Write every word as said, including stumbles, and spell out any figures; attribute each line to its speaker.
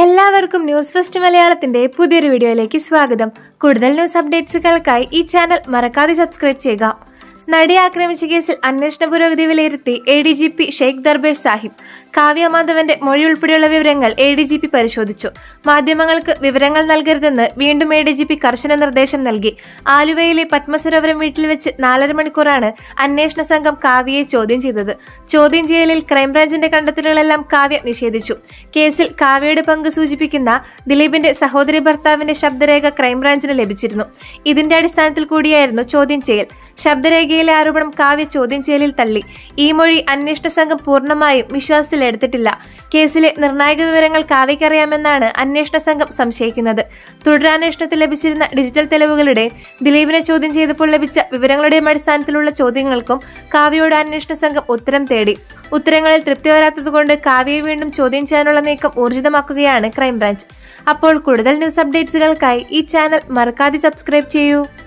Speaker 1: എല്ലാവർക്കും news first മലയാളത്തിന്റെ പുതിയൊരു വീഡിയോയിലേക്ക് സ്വാഗതം. കൂടുതൽ ന്യൂസ് അപ്ഡേറ്റ്സുകൾക്കായി ഈ ചാനൽ മറക്കാതെ സബ്സ്ക്രൈബ് ചെയ്യുക. നടിയെ ആക്രമിച്ച കേസിൽ അന്വേഷണ പുരോഗതി വിലയിരുത്തി A D G P Sheikh Darvesh Sahib. Kavya മാധവന്റെ മൊഴി ഉൾപ്പെടെയുള്ള വിവരങ്ങൾ എ ഡി ജി പി പരിശോധിച്ചു. മാധ്യമങ്ങൾക്ക് വിവരങ്ങൾ നൽകരുതെന്ന് വീണ്ടും എ ഡി ജി പി കർശന നിർദ്ദേശം നൽകി. ആലുവയിലെ പത്മസരോവരം വീട്ടിൽ വെച്ച് നാലര മണിക്കൂറാണ് അന്വേഷണ സംഘം കാവ്യയെ ചോദ്യം ചെയ്തത്. ചോദ്യം ചെയ്യലിൽ ക്രൈംബ്രാഞ്ചിന്റെ കണ്ടെത്തലുകളെല്ലാം കാവ്യ നിഷേധിച്ചു. കേസിൽ കാവ്യയുടെ പങ്ക് സൂചിപ്പിക്കുന്ന ദിലീപിന്റെ സഹോദരി ഭർത്താവിന്റെ ശബ്ദരേഖ ക്രൈംബ്രാഞ്ചിന് ലഭിച്ചിരുന്നു. ഇതിന്റെ അടിസ്ഥാനത്തിൽ കൂടിയായിരുന്നു ചോദ്യം ചെയ്യൽ. ശബ്ദരേഖയിലെ ആരോപണം കാവ്യ ചോദ്യം ചെയ്യലിൽ തള്ളി. ഈ മൊഴി അന്വേഷണ സംഘം പൂർണ്ണമായും വിശ്വാസത്തിലെടുത്തിട്ടില്ല. കേസിലെ നിർണായക വിവരങ്ങൾ കാവ്യക്കറിയാമെന്നാണ് അന്വേഷണ സംഘം സംശയിക്കുന്നത്. തുടരന്വേഷണത്തിൽ ലഭിച്ചിരുന്ന ഡിജിറ്റൽ തെളിവുകളുടെ ദിലീപിനെ ചോദ്യം ചെയ്തപ്പോൾ ലഭിച്ച വിവരങ്ങളുടെയും അടിസ്ഥാനത്തിലുള്ള ചോദ്യങ്ങൾക്കും കാവ്യയോട് അന്വേഷണ സംഘം ഉത്തരം തേടി. ഉത്തരങ്ങളിൽ തൃപ്തി വരാത്തതുകൊണ്ട് കാവ്യയെ വീണ്ടും ചോദ്യം ചെയ്യാനുള്ള നീക്കം ഊർജിതമാക്കുകയാണ് ക്രൈംബ്രാഞ്ച്. അപ്പോൾ കൂടുതൽ ന്യൂസ് അപ്ഡേറ്റ്സുകൾക്കായി ഈ ചാനൽ മറക്കാതെ സബ്സ്ക്രൈബ് ചെയ്യൂ.